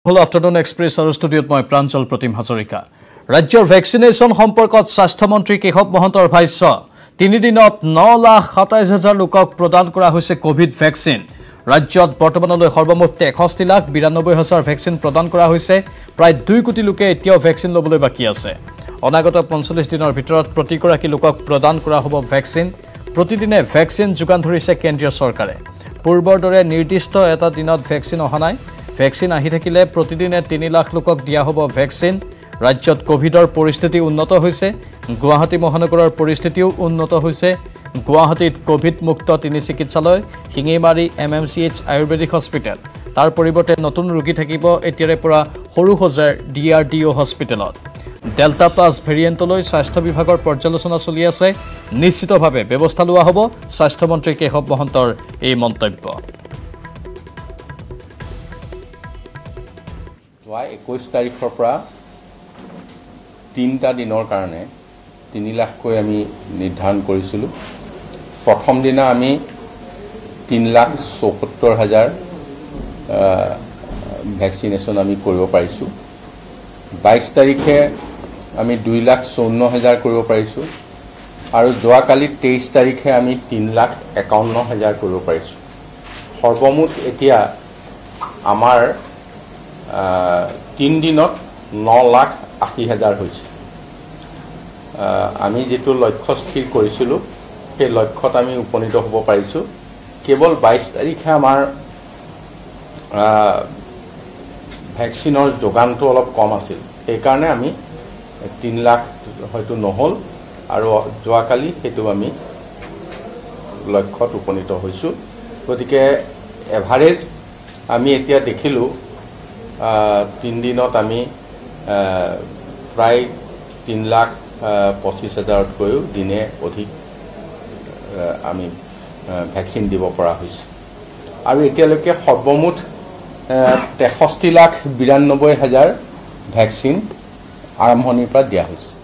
Hello afternoon Express আৰু ষ্টুডিঅ'ত মই প্ৰাঞ্জল প্ৰতিম হাজৰিকা ৰাজ্যৰ ভ্যাকচিনেশন সম্পৰ্কত স্বাস্থ্য মন্ত্ৰী কেশৱ মহন্তৰ ভাষ্য 3 দিনত 9,27,000 লোকক প্ৰদান কৰা হৈছে কোভিড ভ্যাকচিন ৰাজ্যত বৰ্তমানলৈ সৰ্বমুঠ 61,92,000 ভ্যাকচিন প্ৰদান কৰা হৈছে প্ৰায় 2 কোটি লোকে এতিয়াও ভ্যাকচিন লবলৈ বাকি আছে অনাগত 45 দিনৰ ভিতৰত প্ৰতিগৰাকী লোকক প্ৰদান কৰা হ'ব ভ্যাকচিন প্ৰতিদিনে ভ্যাকচিন যোগান ধৰিছে কেন্দ্ৰীয় চৰকাৰে পূৰ্বৰ দৰে নিৰ্দিষ্ট এটা দিনত ভ্যাকচিন অহা নাই ভ্যাকচিন আহি থাকিলে প্ৰতিদিনে 3 লাখ লোকক দিয়া হ'ব ভ্যাকচিন ৰাজ্যত কোভিডৰ পৰিস্থিতি উন্নত হৈছে গুৱাহাটী মহানগৰৰ পৰিস্থিতিও উন্নত হৈছে গুৱাহাটীত কোভিড মুক্ত 3 চিকিৎসালয় হিঙিমাৰী MMCH আয়ুৰ্বেদিক হস্পিটেল তাৰ পৰিৱৰ্তে নতুন ৰোগী থাকিব এতিয়াৰে পৰা সৰুহজাৰ DRDO হস্পিটেলত ডেল্টা প্লাস ভেৰিয়েণ্টলৈ স্বাস্থ্য বিভাগৰ পৰ্যালোচনা চলি আছে নিশ্চিতভাৱে ব্যৱস্থা লোৱা হ'ব স্বাস্থ্য মন্ত্ৰী কেশৱ মহন্তৰ এই মন্তব্য 21 তাৰিখৰ পৰা 3টা দিনৰ কাৰণে 3 লাখকৈ আমি নিৰ্ধাৰণ কৰিছিলো প্ৰথম দিনা আমি 3,74,000 ভ্যাকচিনেশন আমি কৰিব পাৰিছো 22 তাৰিখে আমি 2,54,000 কৰিব পাৰিছো আৰু যোৱাকালি 23 তাৰিখে আমি 3,51,000 কৰিব পাৰিছো সৰ্বমুঠ এতিয়া আমাৰ 3 দিনত 9,80,000 হৈছে আমি যেটো লক্ষ্য স্থিৰ কৰিছিলো সেই লক্ষ্যত আমি উপনীত হ'ব পাৰিছো কেৱল 22 তাৰিখে আমাৰ ভ্যাকচিনৰ যোগানটো অলপ কম আছিল এই কাৰণে আমি 3 লাখ হয়তো নহল আৰু যোৱাকালি হেতু আমি লক্ষ্যত উপনীত হৈছো গতিকে এভাৰেজ আমি এতিয়া দেখিলো 3 দিনত আমি প্ৰায় 3,25,000 কৈও দিনে অধিক আমি ভ্যাকচিন দিব পৰা হৈছে আৰু এতিয়ালৈকে সৰ্বমুঠ 63,92,000 ভ্যাকচিন আৰম্ভণিৰ পৰা দিয়া হৈছে